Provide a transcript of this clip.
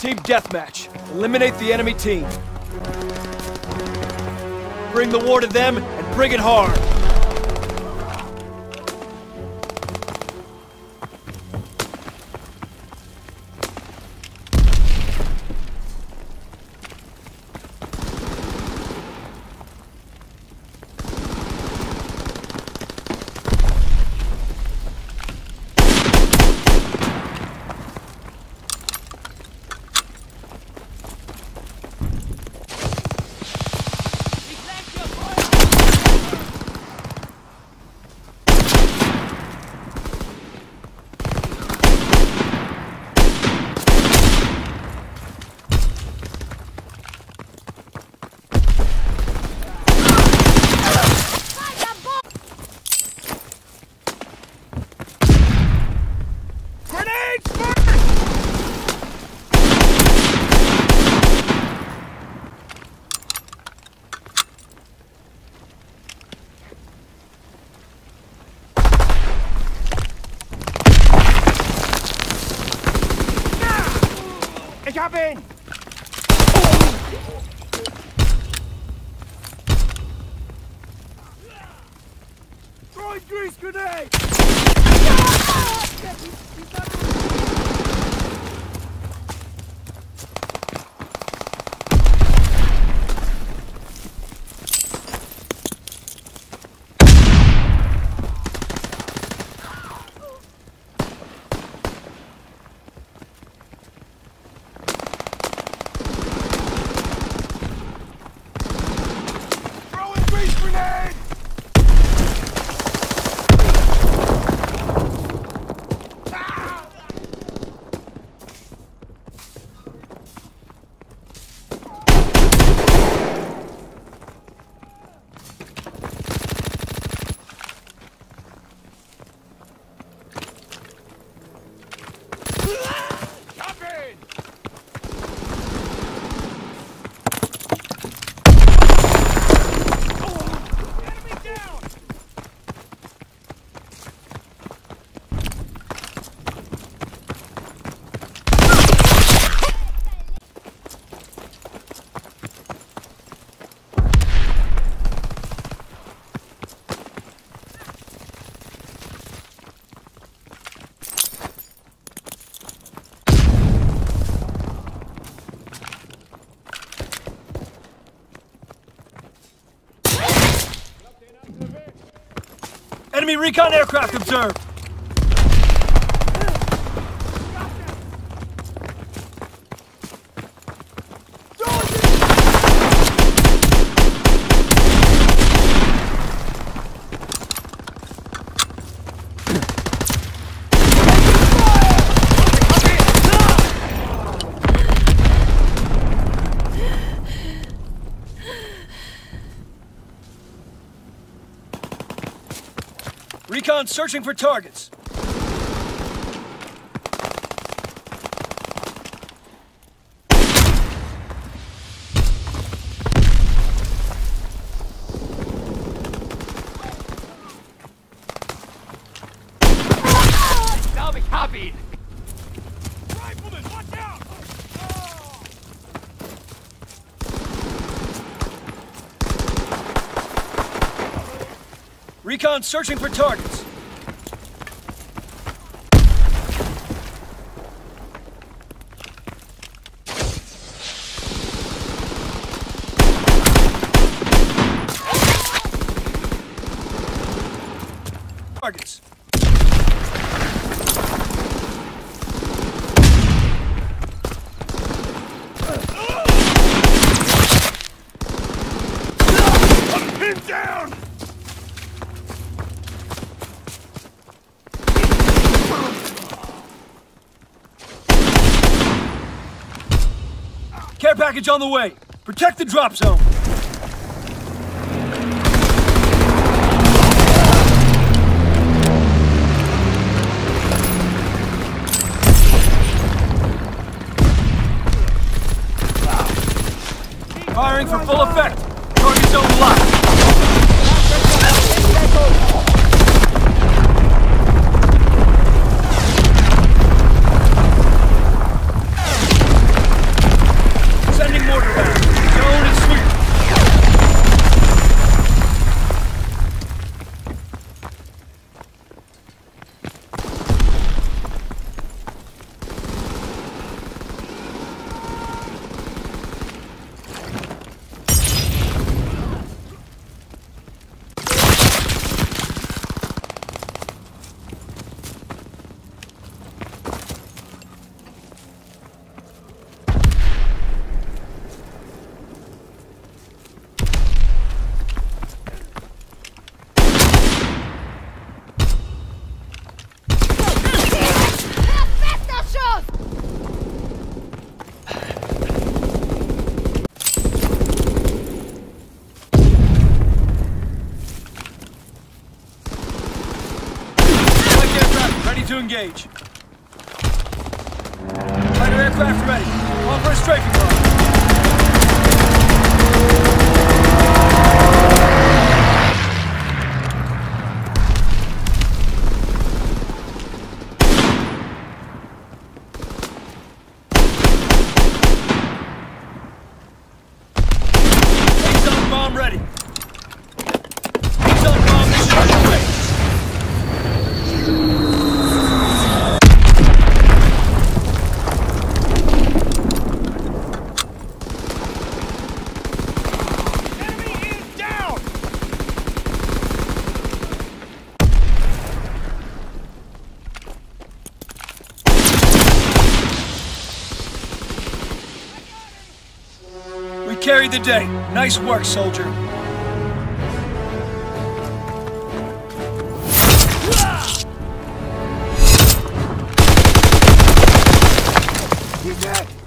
Team deathmatch. Eliminate the enemy team. Bring the war to them and bring it hard. Ich hab ihn! Throwing grease grenade! Enemy recon aircraft observed! Recon searching for targets. Ich glaube, ich hab ihn! Rifleman, watch out! Recon searching for targets. Targets. I'm pinned down! Care package on the way. Protect the drop zone. Firing for full effect. Target zone locked. to engage. Fighter aircraft ready. Call for a strafing run. Bomb ready. He's on bomb mission underway. Enemy is down! We carried the day. Nice work, soldier. He's dead!